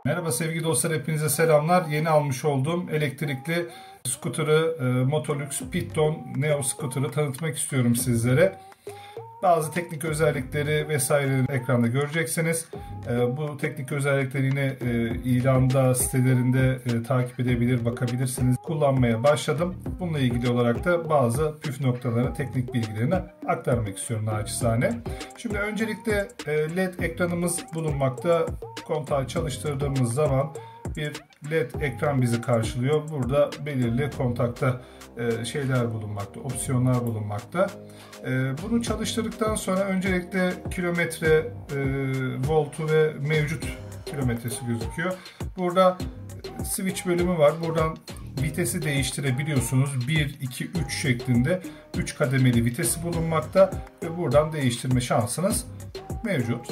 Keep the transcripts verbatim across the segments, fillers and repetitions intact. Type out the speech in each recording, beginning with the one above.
Merhaba sevgili dostlar, hepinize selamlar. Yeni almış olduğum elektrikli scooter'ı, e, Motolux Piton Neo scooter'ı tanıtmak istiyorum sizlere. Bazı teknik özellikleri vesaire ekranda göreceksiniz. E, bu teknik özellikleri yine e, ilanda, sitelerinde e, takip edebilir, bakabilirsiniz. Kullanmaya başladım. Bununla ilgili olarak da bazı püf noktalarını, teknik bilgilerini aktarmak istiyorum naçizane. Şimdi öncelikle e, L E D ekranımız bulunmakta. Kontağı çalıştırdığımız zaman bir L E D ekran bizi karşılıyor. Burada belirli kontakta e, şeyler bulunmakta, opsiyonlar bulunmakta. E, bunu çalıştırdıktan sonra öncelikle kilometre, e, voltu ve mevcut kilometresi gözüküyor. Burada switch bölümü var. Buradan vitesi değiştirebiliyorsunuz. bir, iki, üç şeklinde üç kademeli vitesi bulunmakta ve buradan değiştirme şansınız mevcut.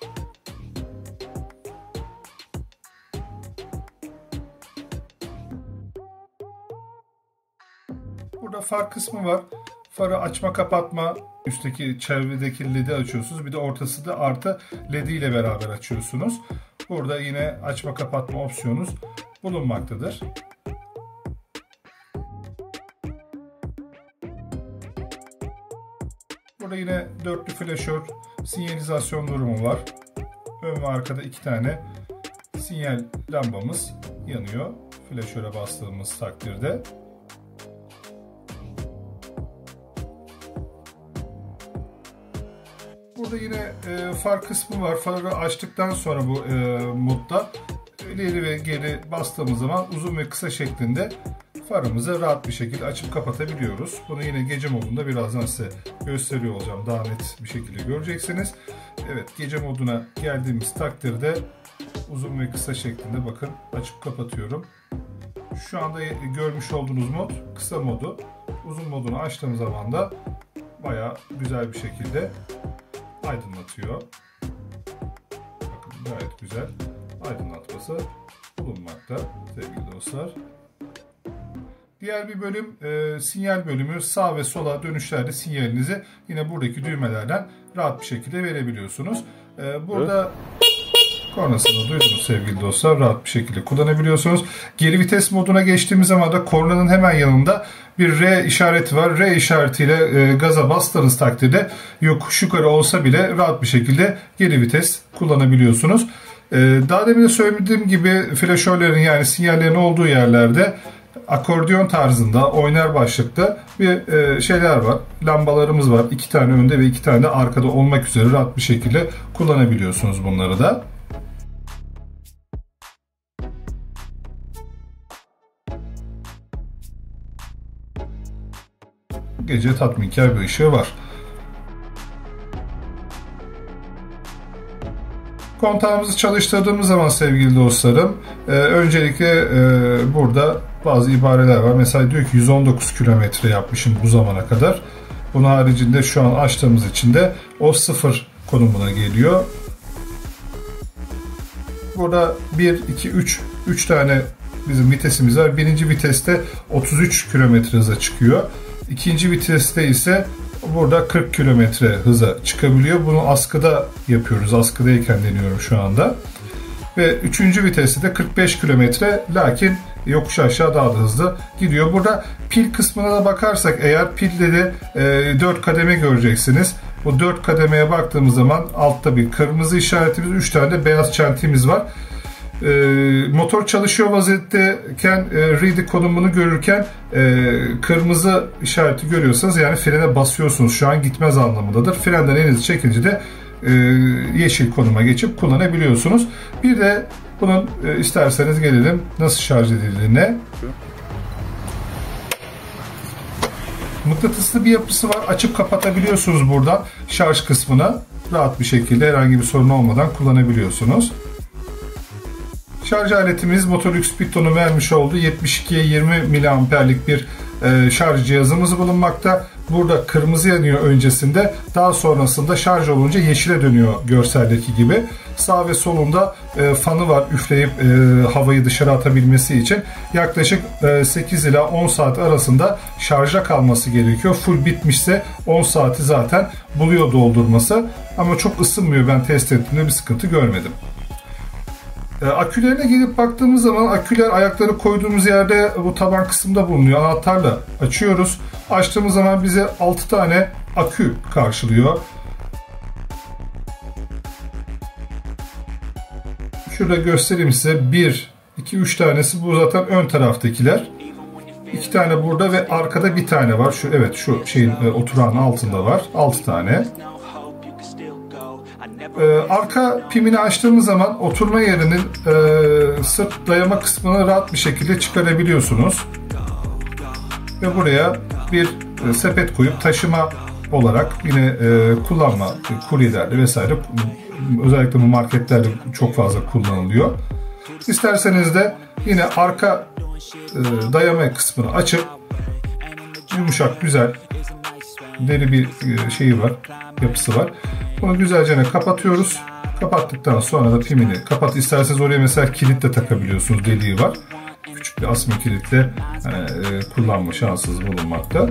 Burada far kısmı var. Farı açma kapatma, üstteki çevredeki L E D'i açıyorsunuz. Bir de ortası da artı L E D ile beraber açıyorsunuz. Burada yine açma kapatma opsiyonunuz bulunmaktadır. Burada yine dörtlü flaşör sinyalizasyon durumu var. Ön ve arkada iki tane sinyal lambamız yanıyor flaşöre bastığımız takdirde. Burada yine e, far kısmı var. Farı açtıktan sonra bu e, modda ileri ve geri bastığımız zaman uzun ve kısa şeklinde farımızı rahat bir şekilde açıp kapatabiliyoruz. Bunu yine gece modunda birazdan size gösteriyor olacağım. Daha net bir şekilde göreceksiniz. Evet, gece moduna geldiğimiz takdirde uzun ve kısa şeklinde bakın açıp kapatıyorum. Şu anda görmüş olduğunuz mod kısa modu. Uzun modunu açtığım zaman da bayağı güzel bir şekilde aydınlatıyor. Bakın gayet güzel aydınlatması bulunmakta sevgili dostlar. Diğer bir bölüm e, sinyal bölümü. Sağ ve sola dönüşlerde sinyalinizi yine buradaki düğmelerden rahat bir şekilde verebiliyorsunuz. E, burada kornasını duydunuz sevgili dostlar. Rahat bir şekilde kullanabiliyorsunuz. Geri vites moduna geçtiğimiz zaman da kornanın hemen yanında bir R işareti var. R işaretiyle e, gaza bastığınız takdirde yokuş yukarı olsa bile rahat bir şekilde geri vites kullanabiliyorsunuz. E, daha demin de söylediğim gibi flaşörlerin, yani sinyallerin olduğu yerlerde akordeon tarzında oynar başlıkta bir e, şeyler var. Lambalarımız var. İki tane önde ve iki tane de arkada olmak üzere rahat bir şekilde kullanabiliyorsunuz bunları da. Gece tatminkar bir ışığı var. Kontağımızı çalıştırdığımız zaman sevgili dostlarım, e, öncelikle e, burada bazı ibareler var. Mesela diyor ki yüz on dokuz kilometre yapmışım bu zamana kadar. Bunun haricinde şu an açtığımız için de o sıfır konumuna geliyor. Burada bir, iki, üç, üç tane bizim vitesimiz var. Birinci viteste otuz üç kilometre hıza çıkıyor. İkinci viteste ise burada kırk kilometre hıza çıkabiliyor. Bunu askıda yapıyoruz. Askıdayken deniyorum şu anda. Ve üçüncü viteste de kırk beş kilometre, lakin yokuş aşağı daha da hızlı gidiyor. Burada pil kısmına da bakarsak eğer, pilde de e, dört kademe göreceksiniz. Bu dört kademeye baktığımız zaman altta bir kırmızı işaretimiz, üç tane de beyaz çentimiz var. E, motor çalışıyor vaziyetteyken e, ready konumunu görürken e, kırmızı işareti görüyorsanız yani frene basıyorsunuz. Şu an gitmez anlamındadır. Frenden elinizi çekince de e, yeşil konuma geçip kullanabiliyorsunuz. Bir de bunun e, isterseniz gelelim nasıl şarj edildiğine. Mıknatıslı bir yapısı var. Açıp kapatabiliyorsunuz buradan şarj kısmına. Rahat bir şekilde herhangi bir sorun olmadan kullanabiliyorsunuz. Şarj aletimiz Motolux Piton'un vermiş olduğu yetmiş ikiye yirmi miliamperlik bir e, şarj cihazımız bulunmakta. Burada kırmızı yanıyor öncesinde. Daha sonrasında şarj olunca yeşile dönüyor görseldeki gibi. Sağ ve solunda e, fanı var, üfleyip e, havayı dışarı atabilmesi için. Yaklaşık e, sekiz ila on saat arasında şarja kalması gerekiyor. Full bitmişse on saati zaten buluyor doldurması. Ama çok ısınmıyor, ben test ettiğimde bir sıkıntı görmedim. E, akülerine gelip baktığımız zaman aküler ayakları koyduğumuz yerde bu taban kısmında bulunuyor. Anahtarla açıyoruz. Açtığımız zaman bize altı tane akü karşılıyor. Şurada göstereyim size. bir, iki, üç tanesi bu zaten ön taraftakiler. iki tane burada ve arkada bir tane var. Şu evet şu şeyin e, oturağın altında var. altı tane. Ee, arka pimini açtığımız zaman oturma yerinin e, sırt dayama kısmını rahat bir şekilde çıkarabiliyorsunuz. Ve buraya bir e, sepet koyup taşıma olarak yine e, kullanma, kuryelerde vesaire, özellikle bu marketlerde çok fazla kullanılıyor. İsterseniz de yine arka e, dayama kısmını açıp yumuşak, güzel, deri bir e, şeyi var, yapısı var. Bunu güzelce kapatıyoruz. Kapattıktan sonra da pimini kapat. İsterseniz oraya mesela kilit de takabiliyorsunuz. Deliği var. Küçük bir asma kilitle yani, e, kullanma şansınız bulunmakta.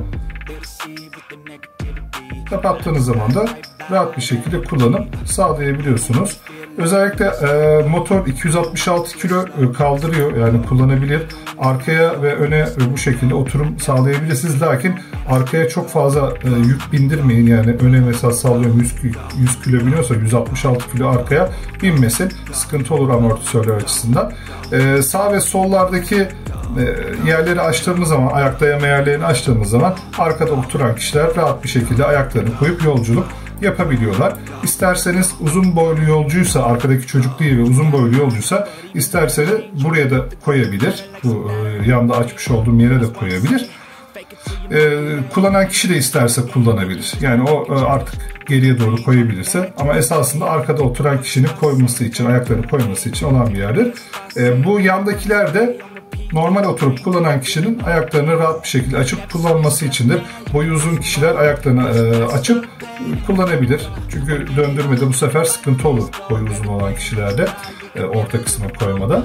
Kapattığınız zaman da rahat bir şekilde kullanıp sağlayabiliyorsunuz. Özellikle e, motor iki yüz altmış altı kilo e, kaldırıyor, yani kullanabilir. Arkaya ve öne e, bu şekilde oturum sağlayabilirsiniz. Lakin arkaya çok fazla e, yük bindirmeyin. Yani öne mesela sallıyorum yüz, yüz kilo biniyorsa yüz altmış altı kilo arkaya binmesin. Sıkıntı olur amortisörler açısından. E, sağ ve sollardaki e, yerleri açtığımız zaman, ayak dayama yerlerini açtığımız zaman arkada oturan kişiler rahat bir şekilde ayaklarını koyup yolculuk yapabiliyorlar. İsterseniz uzun boylu yolcuysa, arkadaki çocuk değil ve uzun boylu yolcuysa isterseniz buraya da koyabilir. Bu e, yanda açmış olduğum yere de koyabilir. E, kullanan kişi de isterse kullanabilir. Yani o e, artık geriye doğru koyabilirse, ama esasında arkada oturan kişinin koyması için, ayaklarını koyması için olan bir yerdir. E, bu yandakiler de normal oturup kullanan kişinin ayaklarını rahat bir şekilde açıp kullanması içindir. Boyu uzun kişiler ayaklarını e, açıp kullanabilir. Çünkü döndürmede bu sefer sıkıntı olur boyu uzun olan kişilerde e, orta kısma koymada.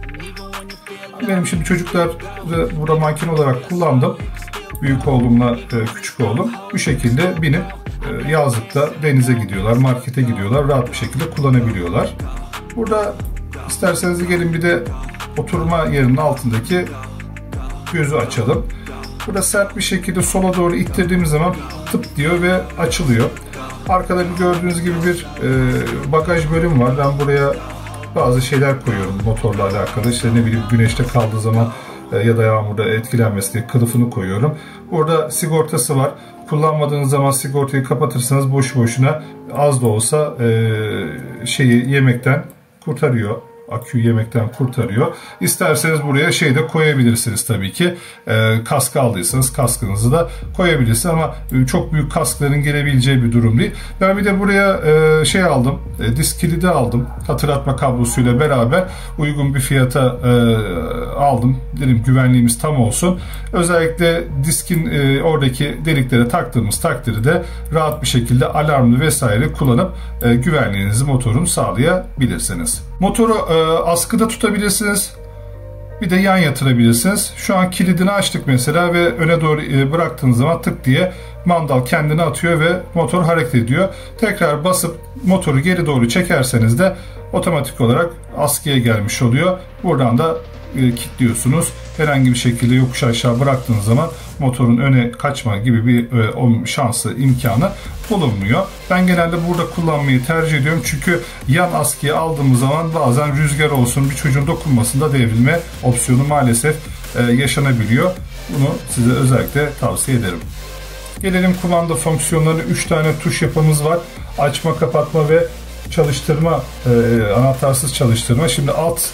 Benim şimdi çocuklar burada manken olarak kullandım. Büyük oğlumla e, küçük oğlum bu şekilde binip e, yazlıkta denize gidiyorlar, markete gidiyorlar, rahat bir şekilde kullanabiliyorlar. Burada isterseniz gelin bir de oturma yerinin altındaki gözü açalım. Burada sert bir şekilde sola doğru ittirdiğimiz zaman tıp diyor ve açılıyor. Arkada bir gördüğünüz gibi bir e, bagaj bölümü var. Ben buraya bazı şeyler koyuyorum motorla alakalı. İşte ne bileyim güneşte kaldığı zaman e, ya da yağmurda etkilenmesi diye kılıfını koyuyorum. Burada sigortası var. Kullanmadığınız zaman sigortayı kapatırsanız boşu boşuna az da olsa e, şeyi yemekten kurtarıyor. Aküyü yemekten kurtarıyor. İsterseniz buraya şey de koyabilirsiniz tabii ki. E, kask aldıysanız kaskınızı da koyabilirsiniz, ama çok büyük kaskların gelebileceği bir durum değil. Ben bir de buraya e, şey aldım. E, disk kilidi aldım. Hatırlatma kablosuyla beraber uygun bir fiyata e, aldım. Dedim güvenliğimiz tam olsun. Özellikle diskin e, oradaki deliklere taktığımız takdirde rahat bir şekilde alarmlı vesaire kullanıp e, güvenliğinizi, motorunu sağlayabilirsiniz. Motoru e, askıda tutabilirsiniz. Bir de yan yatırabilirsiniz. Şu an kilidini açtık mesela ve öne doğru e, bıraktığınız zaman tık diye mandal kendini atıyor ve motor hareket ediyor. Tekrar basıp motoru geri doğru çekerseniz de otomatik olarak askıya gelmiş oluyor. Buradan da e, kilitliyorsunuz. Herhangi bir şekilde yokuş aşağı bıraktığınız zaman motorun öne kaçma gibi bir e, o şansı, imkanı bulunmuyor. Ben genelde burada kullanmayı tercih ediyorum. Çünkü yan askıya aldığımız zaman bazen rüzgar olsun, bir çocuğun dokunmasında devrilme opsiyonu maalesef e, yaşanabiliyor. Bunu size özellikle tavsiye ederim. Gelelim kumanda fonksiyonlarına. üç tane tuş yapımız var. Açma, kapatma ve çalıştırma, e, anahtarsız çalıştırma. Şimdi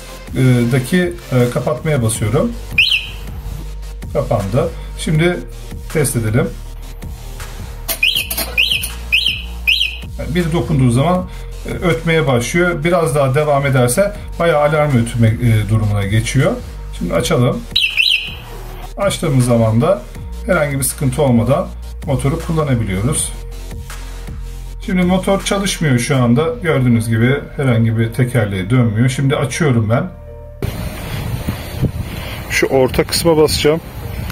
alttaki e, kapatmaya basıyorum. Kapandı. Şimdi test edelim. Yani biri dokunduğu zaman e, ötmeye başlıyor. Biraz daha devam ederse bayağı alarm ötme e, durumuna geçiyor. Şimdi açalım. Açtığımız zaman da herhangi bir sıkıntı olmadan motoru kullanabiliyoruz. Şimdi motor çalışmıyor şu anda. Gördüğünüz gibi herhangi bir tekerleği dönmüyor. Şimdi açıyorum ben. Şu orta kısma basacağım.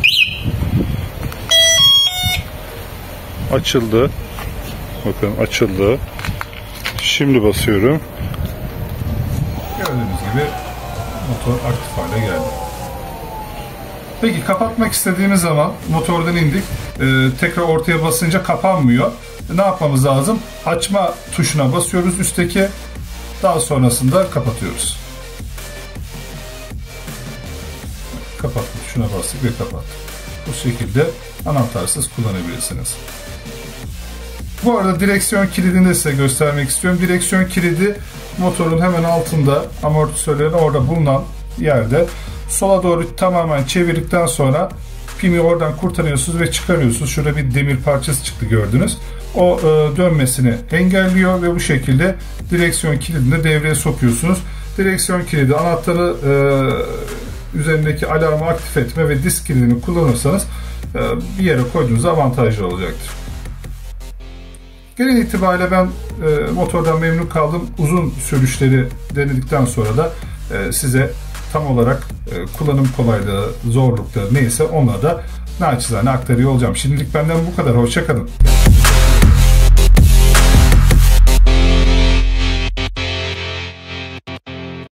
Açıldı. Bakın açıldı. Şimdi basıyorum. Gördüğünüz gibi motor aktif hale geldi. Peki kapatmak istediğimiz zaman motordan indik. Ee, tekrar ortaya basınca kapanmıyor. Ne yapmamız lazım? Açma tuşuna basıyoruz üstteki. Daha sonrasında kapatıyoruz. Kapatma tuşuna bastık ve kapattık. Bu şekilde anahtarsız kullanabilirsiniz. Bu arada direksiyon kilidini de size göstermek istiyorum. Direksiyon kilidi motorun hemen altında, amortisörlerin orada bulunan yerde. Sola doğru tamamen çevirdikten sonra pimi oradan kurtarıyorsunuz ve çıkarıyorsunuz. Şurada bir demir parçası çıktı, gördünüz. O e, dönmesini engelliyor ve bu şekilde direksiyon kilidini devreye sokuyorsunuz. Direksiyon kilidi anahtarı e, üzerindeki alarmı aktif etme ve disk kilidini kullanırsanız e, bir yere koyduğunuz avantajlı olacaktır. Genel itibariyle ben e, motordan memnun kaldım. Uzun sürüşleri denedikten sonra da e, size tam olarak e, kullanım kolaylığı, zorlukları neyse onları da naçizane aktarıyor olacağım. Şimdilik benden bu kadar. Hoşça kalın.